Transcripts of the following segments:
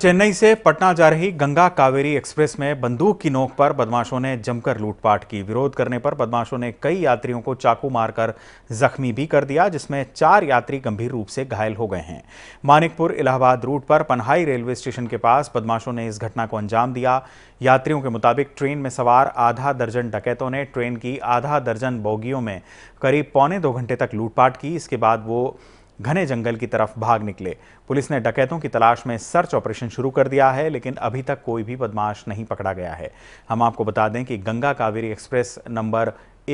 चेन्नई से पटना जा रही गंगा कावेरी एक्सप्रेस में बंदूक की नोक पर बदमाशों ने जमकर लूटपाट की। विरोध करने पर बदमाशों ने कई यात्रियों को चाकू मारकर जख्मी भी कर दिया, जिसमें 4 यात्री गंभीर रूप से घायल हो गए हैं। मानिकपुर इलाहाबाद रूट पर पनहाई रेलवे स्टेशन के पास बदमाशों ने इस घटना को अंजाम दिया। यात्रियों के मुताबिक ट्रेन में सवार आधा दर्जन डकैतों ने ट्रेन की आधा दर्जन बोगियों में करीब पौने 2 घंटे तक लूटपाट की। इसके बाद वो घने जंगल की तरफ भाग निकले। पुलिस ने डकैतों की तलाश में सर्च ऑपरेशन शुरू कर दिया है, लेकिन अभी तक कोई भी बदमाश नहीं पकड़ा गया है। हम आपको बता दें कि गंगा कावेरी एक्सप्रेस नंबर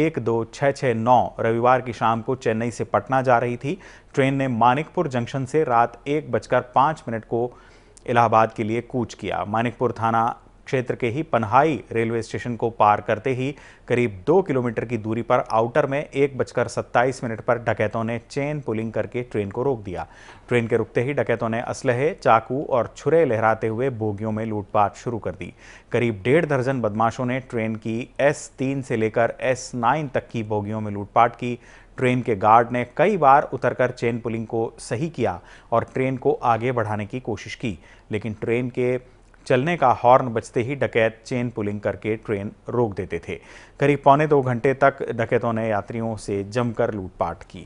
12669 रविवार की शाम को चेन्नई से पटना जा रही थी। ट्रेन ने मानिकपुर जंक्शन से रात 1:05 को इलाहाबाद के लिए कूच किया। मानिकपुर थाना क्षेत्र के ही पनहाई रेलवे स्टेशन को पार करते ही करीब 2 किलोमीटर की दूरी पर आउटर में 1:27 पर डकैतों ने चेन पुलिंग करके ट्रेन को रोक दिया। ट्रेन के रुकते ही डकैतों ने असलहे, चाकू और छुरे लहराते हुए बोगियों में लूटपाट शुरू कर दी। करीब 1.5 दर्जन बदमाशों ने ट्रेन की S3 से लेकर S9 तक की बोगियों में लूटपाट की। ट्रेन के गार्ड ने कई बार उतरकर चेन पुलिंग को सही किया और ट्रेन को आगे बढ़ाने की कोशिश की, लेकिन ट्रेन के चलने का हॉर्न बजते ही डकैत चेन पुलिंग करके ट्रेन रोक देते थे। करीब पौने 2 घंटे तक डकैतों ने यात्रियों से जमकर लूटपाट की।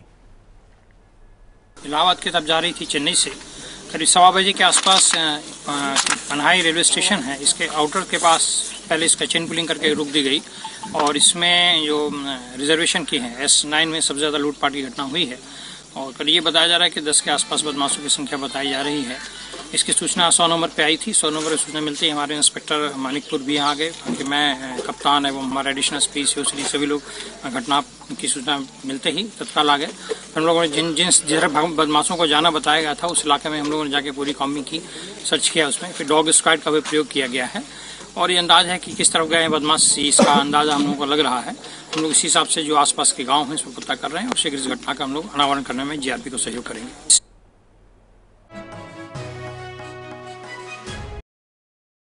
इलाहाबाद की तरफ जा रही थी चेन्नई से। करीब 1:15 बजे के आसपास पनहाई रेलवे स्टेशन है, इसके आउटर के पास पहले इसका चेन पुलिंग करके रोक दी गई और इसमें जो रिजर्वेशन की है S9 में सबसे ज़्यादा लूटपाट की घटना हुई है और कल ये बताया जा रहा है कि 10 के आसपास बदमाशों की संख्या बताई जा रही है। इसकी सूचना 100 नंबर पे आई थी। 100 नंबर पर सूचना मिलते ही हमारे इंस्पेक्टर मानिकपुर भी यहाँ आ गए, क्योंकि मैं कप्तान एवं हमारा एडिशनल एसपी सभी लोग घटना की सूचना मिलते ही तत्काल आ गए। हम लोगों ने जिस बदमाशों को जाना बताया गया था उस इलाके में हम लोगों ने जाके पूरी कॉम्बिंग की, सर्च किया उसमें। फिर डॉग स्क्वाड का भी प्रयोग किया गया है और ये अंदाज है कि किस तरफ गए हैं बदमाश, इसका अंदाजा हम लोगों को लग रहा है। हम लोग इसी हिसाब से जो आसपास के गांव हैं इसको पता कर रहे हैं और शीघ्र इस घटना का हम लोग अनावरण करने में जीआरपी को सहयोग करेंगे।